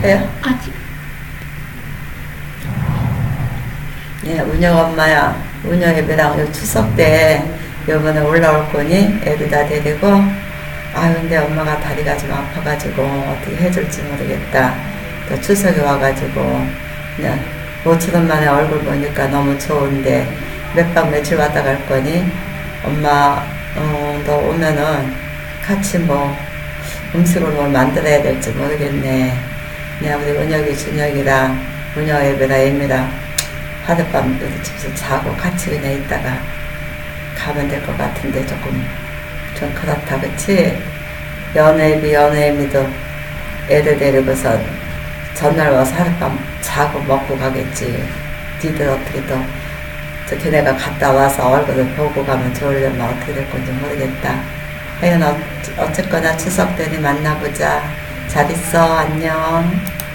해요? 아직. 예, 운영 엄마야. 운영 예배랑 요 추석 때 요번에 올라올 거니 애들 다 데리고. 아, 근데 엄마가 다리가 좀 아파가지고 어떻게 해줄지 모르겠다. 또 추석에 와가지고 그냥 5천 원 만에 얼굴 보니까 너무 좋은데 몇 박 며칠 왔다 갈 거니? 엄마, 너 오면은 같이 뭐 음식을 뭘 만들어야 될지 모르겠네. 그냥 우리 은혁이, 준혁이랑 은혁 애비랑 애미랑 하룻밤 우리 집에서 자고 같이 그냥 있다가 가면 될 것 같은데 조금 좀 그렇다, 그치? 연애미도 애들 데리고서 전날 와서 하룻밤 자고 먹고 가겠지. 니들 어떻게 또 걔네가 갔다 와서 얼굴을 보고 가면 좋으려면 어떻게 될 건지 모르겠다. 하여간 어쨌거나 추석 때니 만나보자. 잘 있어. 안녕.